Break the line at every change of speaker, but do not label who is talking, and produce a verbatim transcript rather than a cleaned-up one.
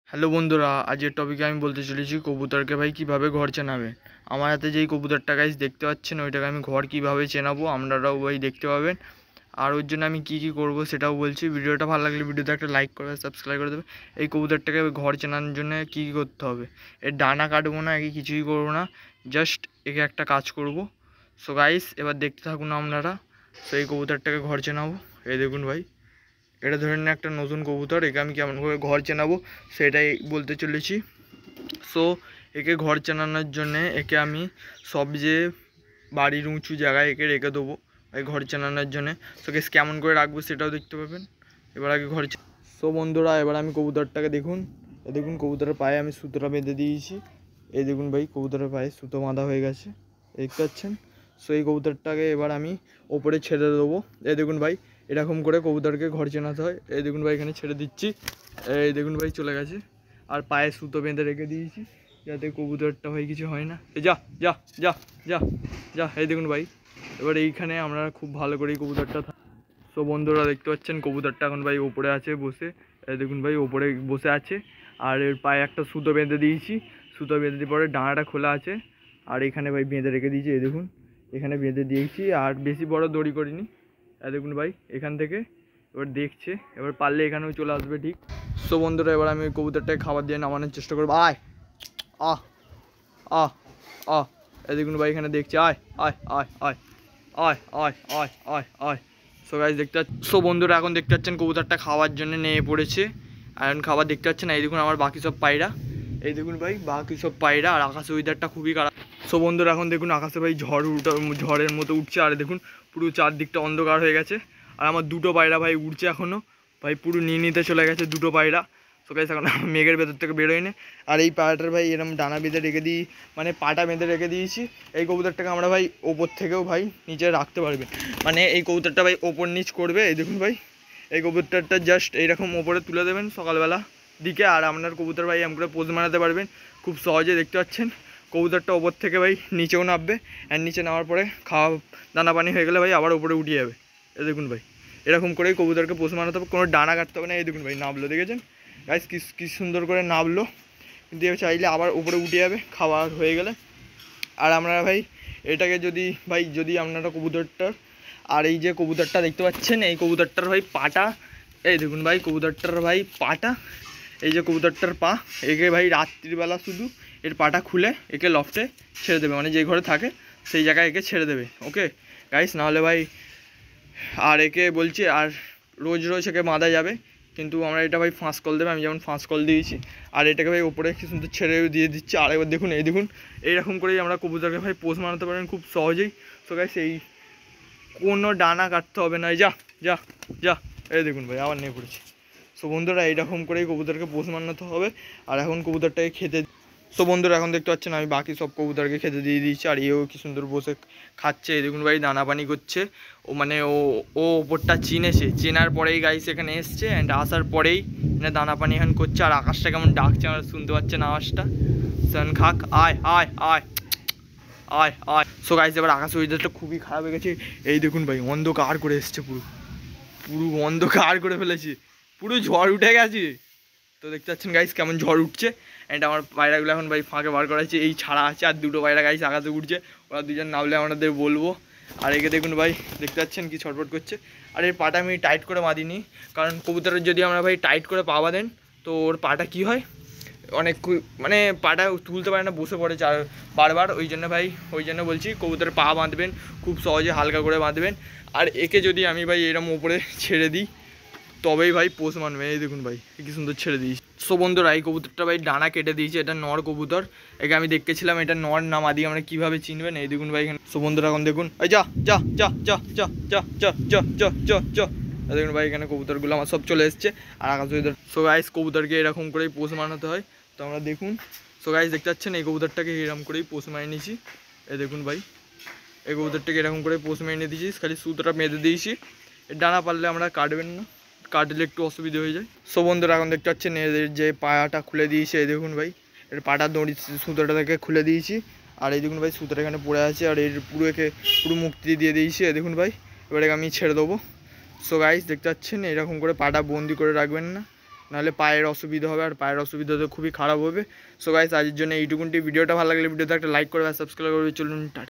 Hello বন্ধুরা, আজকের টপিকে আমি বলতে চলেছি কবুতরকে ভাই কীভাবে ঘর চেনাবেন। আমার হাতে যেই কবুতরটা গাইস দেখতে পাচ্ছেন, ওইটাকে আমি ঘর কীভাবে চেনাবো আপনারাও ভাই দেখতে পাবেন। আর ওর জন্য আমি কী কী করবো সেটাও বলছি। ভিডিওটা ভালো লাগলে ভিডিওতে একটা লাইক করে সাবস্ক্রাইব করে দেবে। এই কবুতরটাকে ঘর চেনানোর জন্য কী কী করতে হবে, এর ডানা কাটবো না, একে কিছুই করবো না, জাস্ট একে একটা কাজ করব। সো গাইস এবার দেখতে থাকুন আপনারা। সো এই কবুতরটাকে ঘর চেনাবো। এই দেখুন ভাই, এটা ধরে নিন একটা নতুন কবুতর, একে আমি কেমন করে ঘর চেনাবো সেটাই বলতে চলেছি। সো একে ঘর চেনানোর জন্যে একে আমি সব যে বাড়ির উঁচু জায়গায় একে রেখে দেবো এই ঘর চেনানোর জন্যে। সোকে কেমন করে রাখবো সেটাও দেখতে পাবেন। এবার আগে ঘর। সো বন্ধুরা, এবার আমি কবুতরটাকে দেখুন, এ দেখুন কবুতরের পায়ে আমি সুতোটা বেঁধে দিয়েছি। এই দেখুন ভাই, কবুতরের পায়ে সুতো বাঁধা হয়ে গেছে, দেখতে পাচ্ছেন। সো এই কবুতরটাকে এবার আমি ওপরে ছেড়ে দেবো। এই দেখুন ভাই, এরকম করে কবুতরকে ঘর চেনাতে হয়। এই দেখুন ভাই, এখানে ছেড়ে দিচ্ছি। এই দেখুন ভাই, চলে গেছে। আর পায়ে সুতো বেঁধে রেখে দিয়েছি যাতে কবুতরটা ভাই কিছু হয় না। এই যা যা যা যা যা এই দেখুন ভাই, এবার এইখানে আমরা খুব ভালো করে এই কবুতরটা। সো বন্ধুরা দেখতে পাচ্ছেন কবুতরটা এখন ভাই ওপরে আছে বসে। এই দেখুন ভাই, ওপরে বসে আছে। আর এর পায়ে একটা সুতো বেঁধে দিয়েছি। সুতো বেঁধে দিয়ে পরে ডানাটা খোলা আছে। আর এখানে ভাই বেঁধে রেখে দিয়েছি। এই দেখুন, এখানে বেঁধে দিয়েছি। আর বেশি বড় দড়ি করিনি। এই দেখুন ভাই, এখান থেকে এবার দেখছে, এবার পারলে এখানেও চলে আসবে ঠিক। সো বন্ধুরা, এবার আমি কবুতরটাকে খাবার দিয়ে নামানোর চেষ্টা করবো। আয় আহ আহ আহ এই দেখুন ভাই, এখানে দেখছে। আয় আয় আয় আয় আয় আয় আয় আয় আয় সো গাইস দেখতে পাচ্ছেন। সো বন্ধুরা, এখন দেখতে পাচ্ছেন কবুতরটা খাওয়ার জন্য নেমে পড়েছে। আর এখন খাবার দেখতে পাচ্ছেন। এই দেখুন আমার বাকি সব পায়রা। এই দেখুন ভাই, বাকি সব পায়রা। আর আকাশে ওয়েদারটা খুবই খারাপ। সো বন্ধুরা, এখন দেখুন আকাশে ভাই ঝড় উঠা ঝড়ের মতো উঠছে। আর দেখুন পুরো চারদিকটা অন্ধকার হয়ে গেছে। আর আমার দুটো পায়রা ভাই উঠছে এখনও, ভাই পুরো নিয়ে নিতে চলে গেছে দুটো পায়রা। সো গাইস এখন মেঘের ভেতর থেকে বেরোয় না। আর এই পায়রাটার ভাই এরকম ডানা বেঁধে রেখে দিই, মানে পাটা বেঁধে রেখে দিয়েছি। এই কবুতরটাকে আমরা ভাই ওপর থেকেও ভাই নিচে রাখতে পারবে, মানে এই কবুতরটা ভাই ওপর নিচ করবে। এই দেখুন ভাই, এই কবুতরটা জাস্ট এইরকম ওপরে তুলে দেবেন সকালবেলা দিকে। আর আপনার কবুতর ভাই এমন করে পোজ মারাতে পারবেন খুব সহজে। দেখতে পাচ্ছেন কবুতরটা ওপর থেকে ভাই নিচেও নামবে। আর নিচে নামার পরে খাওয়া দানা পানি হয়ে গেলে ভাই আবার উপরে উঠে যাবে। এই দেখুন ভাই, এরকম করেই কবুতরকে পোষ মারাতে হবে, কোনো ডানা কাটতে হবে না। এই দেখুন ভাই, নামলো, দেখেছেন গাইস কি কি সুন্দর করে নামলো। কিন্তু চাইলে আবার উপরে উঠে যাবে খাওয়া হয়ে গেলে। আর আমরা ভাই এটাকে যদি ভাই যদি আপনারা কবুতরটার, আর এই যে কবুতরটা দেখতে পাচ্ছেন, এই কবুতরটার ভাই পাটা, এই দেখুন ভাই কবুতরটার ভাই পাটা, এই যে কবুতরটার পা, একে ভাই রাত্রিবেলা শুধু এর পাটা খুলে একে লফটে ছেড়ে দেবে, মানে যে ঘরে থাকে সেই জায়গায় একে ছেড়ে দেবে। ওকে গাইস, নাহলে ভাই আর একে বলছি, আর রোজ রোজ একে বাঁধা যাবে, কিন্তু আমরা এটা ভাই ফাঁস কল দেবে, আমি যেমন ফাঁস কল দিয়েছি। আর এটাকে ভাই ওপরে কি সুন্দর ছেড়ে দিয়ে দিচ্ছি। আর এবার দেখুন, এই দেখুন এইরকম করেই আমরা কবুতরকে ভাই পোষ মানাতে পারেন খুব সহজেই। সো গাইস এই কোনো ডানা কাটতে হবে না। যা যা যা এই দেখুন ভাই, আবার নিয়ে পড়েছি। সো বন্ধুরা, এইরকম করেই কবুতরকে পোষ মানাতে হবে। আর এখন কবুতরটাকে খেতে। সো বন্ধুরা, এখন দেখতে পাচ্ছেন আমি বাকি সব কবুতরকে খেতে দিয়ে দিয়েছি। আর এও কি সুন্দর বসে খাচ্ছে। এই দেখুন ভাই, দানা পানি করছে ও, মানে ও ও ওপরটা চিনেছে, চেনার পরেই গাইস এখানে এসছে। অ্যান্ড আসার পরেই মানে দানা পানি এখন করছে। আর আকাশটা কেমন ডাকছে, আমরা শুনতে পাচ্ছেন আওয়াজটা। সান খাক, আয় আয় আয় আয় আয় সো গাইস, এবার আকাশ ওয়েদারটা খুবই খারাপ হয়ে গেছে। এই দেখুন ভাই, অন্ধকার করে এসছে, পুরো পুরো অন্ধকার করে ফেলেছে, পুরো ঝড় উঠে গেছে। তো দেখতে পাচ্ছেন গাইস কেমন ঝড় উঠছে। অ্যান্ড আমার পায়রাগুলো এখন ভাই ফাঁকে বার করা হচ্ছে, এই ছাড়া আছে। আর দুটো পায়রা গাইস আকাশে উঠছে, ওরা দুজন নামলে আমাদের বলবো। আর একে দেখুন ভাই, দেখতে পাচ্ছেন কি ছটফট করছে। আর এর পাটা আমি টাইট করে বাঁধিনি, কারণ কবুতরের যদি আমরা ভাই টাইট করে পা বাঁধেন তো ওর পাটা কি হয়, অনেক মানে পাটা তুলতে পারে না, বসে পড়ে চার বারবার। ওই জন্য ভাই, ওই জন্য বলছি কবুতরের পা বাঁধবেন খুব সহজে, হালকা করে বাঁধবেন। আর একে যদি আমি ভাই এরম ওপরে ছেড়ে দিই তবেই ভাই পোষ মানবে। এই দেখুন ভাই, কি সুন্দর ছেড়ে দিয়েছি। সো বন্ধুরা, এই কবুতরটা ভাই ডানা কেটে দিয়েছে, এটা নর কবুতর। একে আমি দেখতেছিলাম এটা নর না মাদি আমরা কীভাবে চিনবেন। এই দেখুন ভাই এখানে। সো বন্ধুরা, এখন দেখুন, এই যা যা যা যা যা যা যা যা যা যা যা দেখুন ভাই, এখানে কবুতরগুলো আমার সব চলে এসছে। আর আকাশ ওয়েদার। সো গাইস, কবুতরকে এরকম করেই পোষ মানাতে হয়। তো আমরা দেখুন, সো গাইস দেখতে পাচ্ছেন এই কবুতরটাকে এরকম করেই পোষ মানিয়ে নিয়েছি। এই দেখুন ভাই, এই কবুতরটাকে এরকম করে পোষ মানিয়ে দিয়েছি, খালি সুতোটা বেঁধে দিয়েছি। এর ডানা পারলে আমরা কাটবেন না, কাটলে একটু অসুবিধা হয়ে যায়। সো বন্ধুরা, এখন দেখতে পাচ্ছেন এদের যে পায়াটা খুলে দিয়েছে। এই দেখুন ভাই, এর পাটা দড়ি সুতোটা থেকে খুলে দিয়েছি। আর এই দেখুন ভাই, সুতোটা এখানে পড়ে আছে। আর এর পুরো একে পুরো মুক্তি দিয়ে দিয়েছি। এই দেখুন ভাই, এবারে আমি ছেড়ে দেবো। সো গাইস দেখতে পাচ্ছেন এরকম করে পাটা বন্দি করে রাখবেন না, নাহলে পায়ের অসুবিধা হবে, আর পায়ের অসুবিধা তো খুবই খারাপ হবে। সো গাইস আজকের জন্য এইটুকুনটি। ভিডিওটা ভালো লাগলে ভিডিওতে একটা লাইক করবে আর সাবস্ক্রাইব করবে। চলুন টাটা।